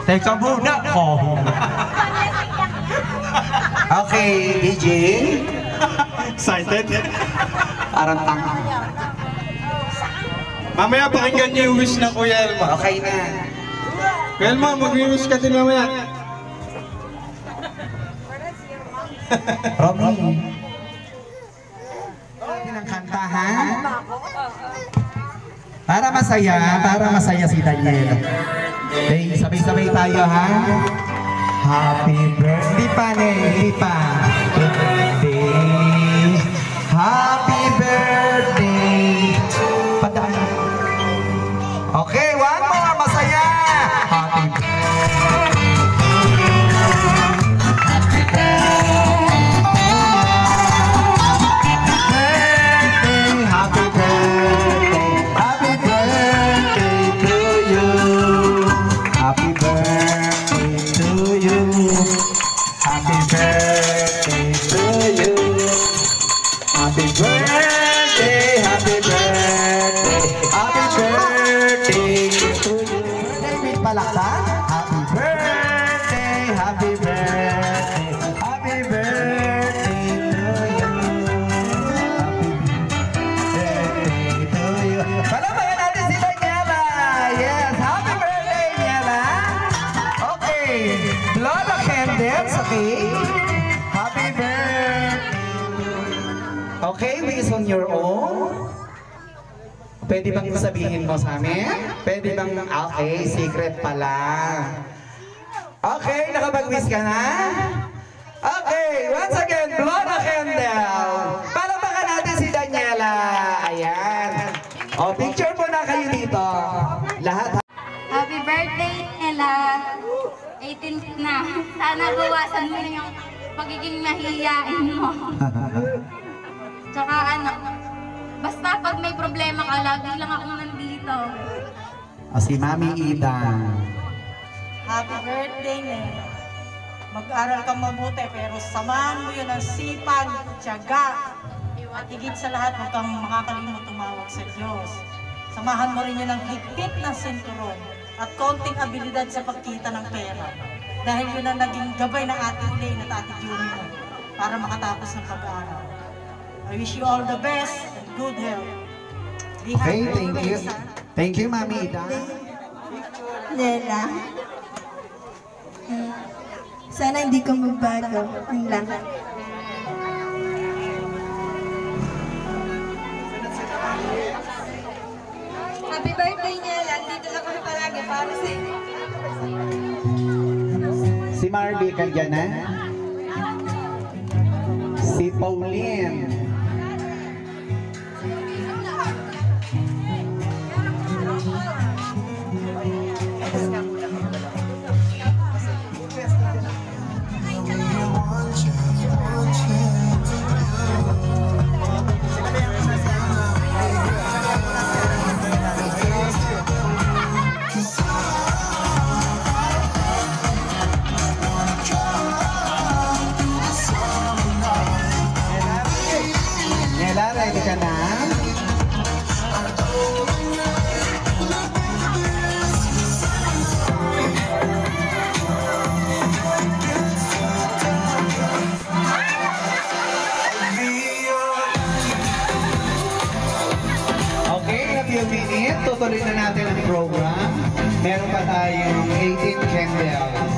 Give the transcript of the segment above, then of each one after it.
Teka muna. Oh. Okay, DJ. Excited? Parang tanga. Mamaya pakinggan niyo yung wish na Kuya Elma. Okay na. Kuya Elma, mag-wish ka din mamaya. Romy. Natin ang kanta, ha? Para masaya si Daniel. Okay, sabay-sabay tayo, ha? Happy birthday, hindi pa. Birthday. Happy birthday. Padaan. Okay, one more, masaya. Happy Okay, based on your own. Pwede bang sabihin mo sa amin? Pwede bang, okay, secret pala. Okay, nakapag-wish ka na? Okay, once again, blow the candle. Palamakan natin si Daniela. Ayan. O, picture mo na kayo dito. Lahat. Happy birthday, Daniela. 18 na. Sana bawasan mo na yung pagiging mahihiyain mo. Tsaka ano, basta pag may problema ka, lagi lang ako nandito. O, si Mami Ida. Happy birthday, Nena. Mag-aral kang mabuti, pero samahan mo yun ang sipag, tiyaga. At higit sa lahat, huwag kang makakalimot tumawag sa Diyos. Samahan mo rin yun ng higpit ng sinturon at konting abilidad sa pagkita ng pera. Dahil yun ang naging gabay ng ating Lane at ating Yumi mo para makatapos ng pag-aaral. I wish you all the best and good health. Okay, thank you. Thank you, Mami Ida. Nela. Sana hindi ko magbago. Ang lang. Happy birthday, Nela. Dito lang kami palagi para sa Si Marby, kandyan na? Si Pauline. Ready ka na? Okay, in a few minutes, tutuloy na natin ang program. Meron pa tayong 18 candles.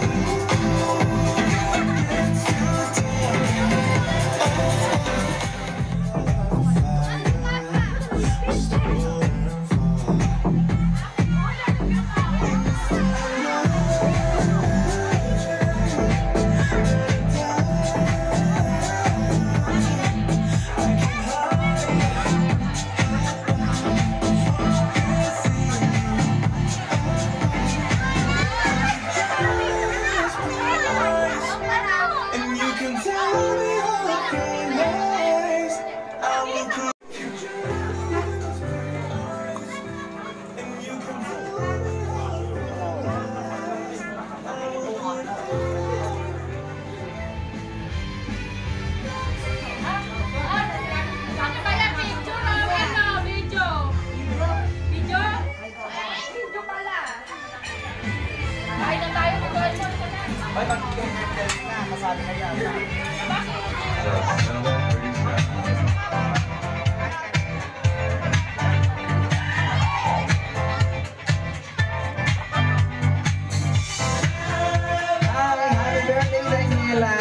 Happy birthday, Daniela!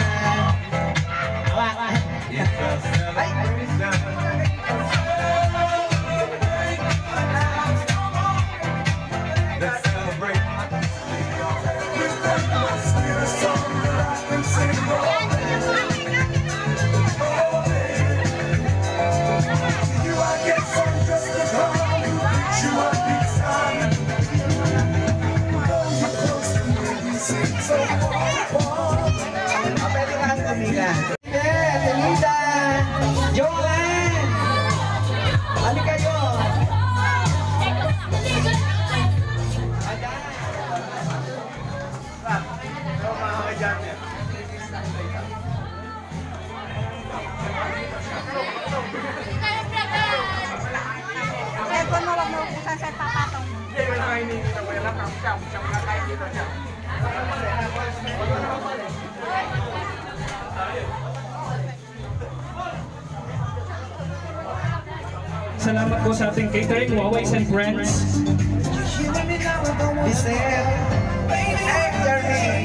Pwede ka ang tumila. Elisa! Joanne! Hali kayo! Telepon mo, wag mo ubusan sa papatong. Salamat po sa ating catering, Waways and Friends. Lisette! Jeremy!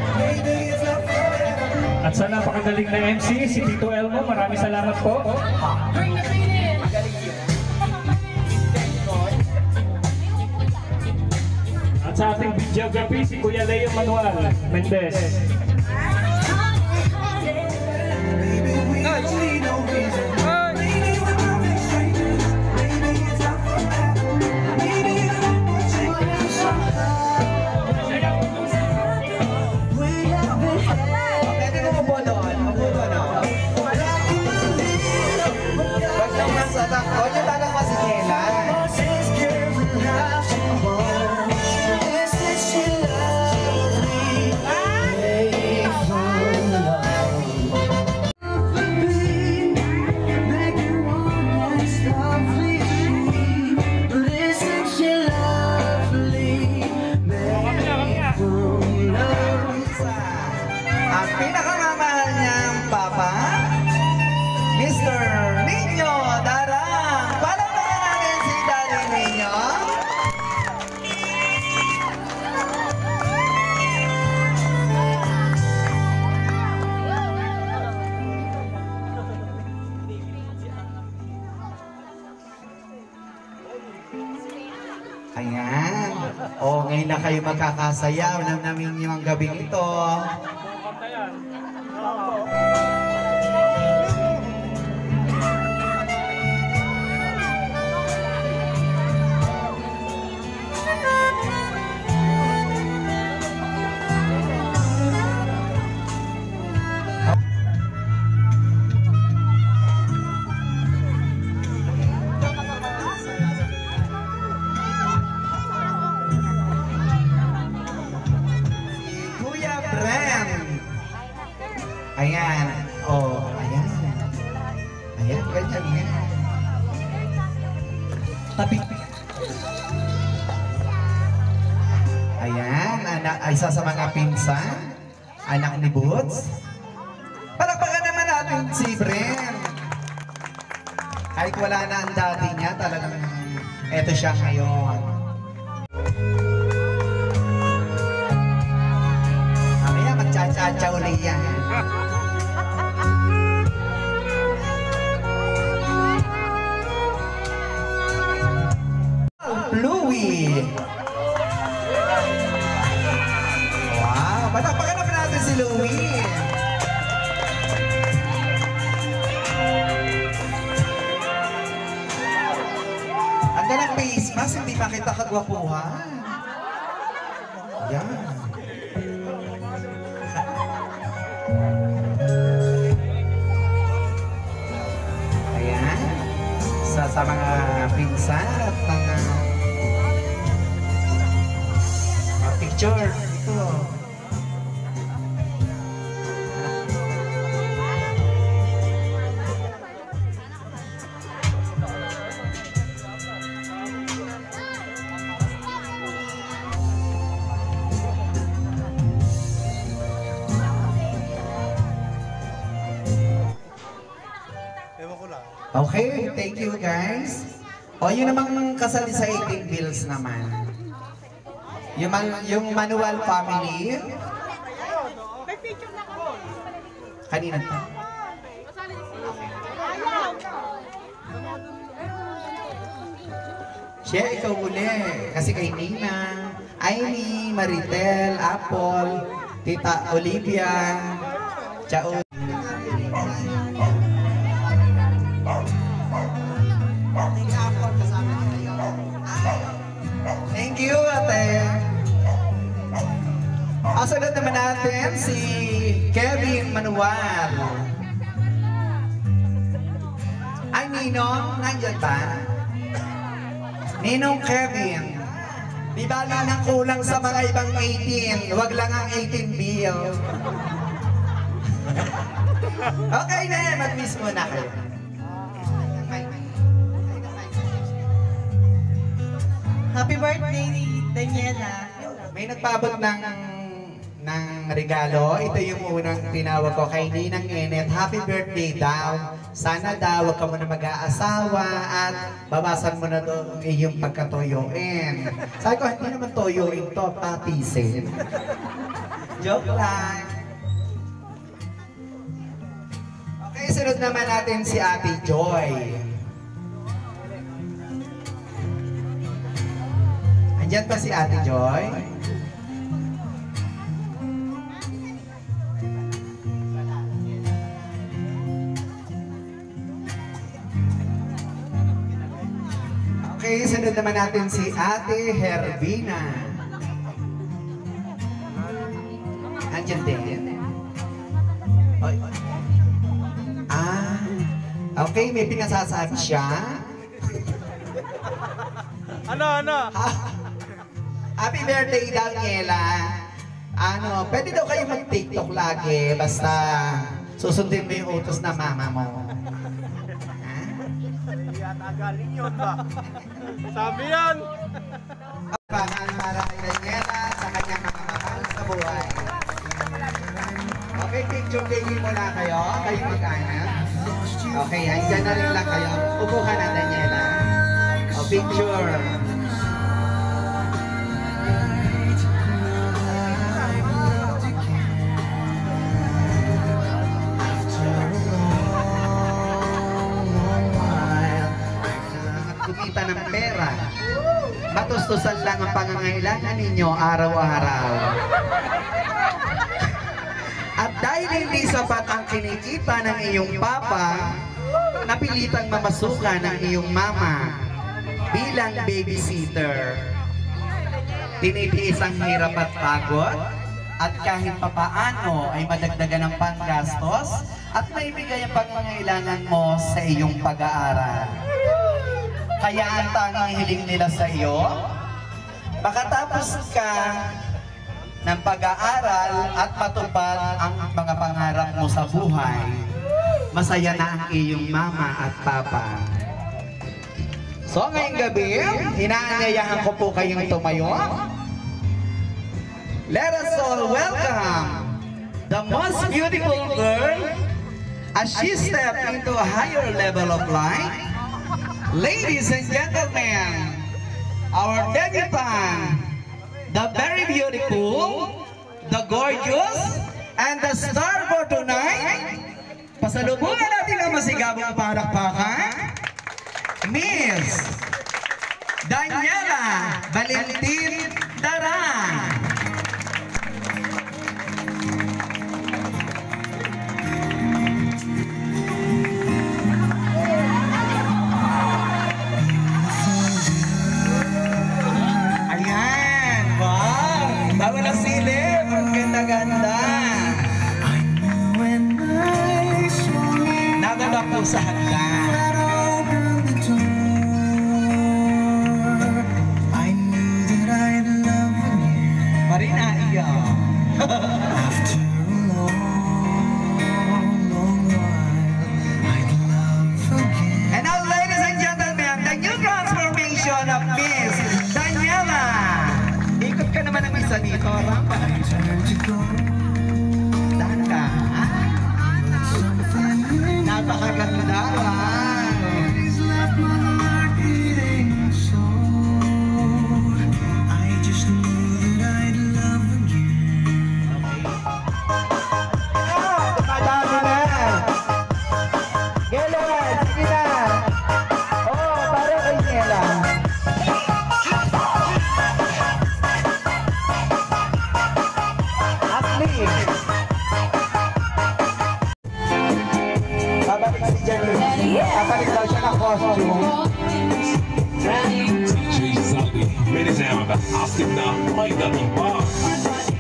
At sa napakagaling na MC, si Tito Elmo, maraming salamat po. At sa ating videography, si Kuya Leo Manuel Mendez. Pwede mo upo doon. Upo doon, oh. Wag lang nasa takot. Huwag niyo talaga si Jela. Ang pinakamamahal niyang papa, Mr. Nino Darang. Palakpakan natin si Daddy Nino. Ayan. O, ngayon na kayo magkakasayaw. Namin yung gabing ito. Kuya Bren. Ayan. Oh, ayan. Ayan, ganyan yan. Tapi. Ayan, anak, isa sa mga pinsan. Anak ni Boots. Palakpakan naman natin si Bren. Kahit wala na ang daddy niya, talagang eto siya ngayon. Mamaya magcha-cha-cha uli yan. Louie! Wow! Palakpakan naman natin si Louie! Ang galang face mask, hindi makita kagwapuhan. Yan. Ayan. Sa mga pinsan at mga picture. Ito. Okay, thank you guys. O, yun namang kasali sa 18 bills naman. Yung Manuel family. Kanina pa. Siya, ikaw uli. Kasi kay Nina, Aimee, Maritel, Apple, Tita Olivia, Chao. Thank you, ate. Asagot naman natin si Kevin Manuel. Ay, Ninong, nandyan ba? Ninong Kevin. Di ba nang kulang sa mga ibang 18? Wag lang ang 18 bill. Okay na yan, mag-miss muna kayo. Happy birthday, Daniela. May nagpabot ng regalo. Ito yung unang tinawag ko kay Ninang Enet. Happy birthday daw. Sana daw wag ka mo na mag-aasawa at babasan mo na doon iyong pagkatoyoin. Sabi ko, hindi naman toyoin to, patisin. Joke lang. Okay, sunod naman natin si Ate Joy. Andyan pa si Ate Joy? Okay, sunod naman natin si Ate Hervina. Andyan din. Oy. Okay, may pinasasabi siya. Ano? Happy birthday, Daniela. Pwede daw kayo mag-TikTok lagi, basta susundin mo yung utos na mama mo. Galing yun ba? Sabi yan! Abangan para kay Daniela sa kanyang mga mahal sa buhay. Okay, picture taking muna kayo mag-anak. Okay, andyan na rin lang kayo. Upo ka na, Daniela. O, picture. Kumita ng pera. Matustusan lang ang pangangailangan ninyo araw-araw. At dahil hindi sapat ang kinikita ng iyong papa, napilitang mamasukan ng iyong mama bilang babysitter. Tinitiis ang hirap at pagod, at kahit papaano ay madagdagan ng panggastos at maibigay ang pangangailangan mo sa iyong pag-aaral. Kaya ang tanging hiling nila sa iyo, makatapos ka ng pag-aaral at matupad ang mga pangarap mo sa buhay. Masaya na ang iyong mama at papa. So ngayong gabi, inaanyayahan ko po kayong tumayo. Let us all welcome the most beautiful girl as she steps into a higher level of life. Ladies and gentlemen, our debutante, the very beautiful, the gorgeous, and the star for tonight. Pasalubungan natin ang masigabong palakpakan, Miss Daniela Valentin Daran. Bago na silip, ang ganda-ganda. Naganda po sa hagdan. Marina, iya. And now, ladies and gentlemen, the new transformation of Miss Daniela. Ikot ka naman ang isa dito, Rampa. Dahan ka. Napakaganda. Wow. Babalik si Jenny. Babalik daw siya ng costume. DJ's ugly. Minutes out of the house, now, play the bar.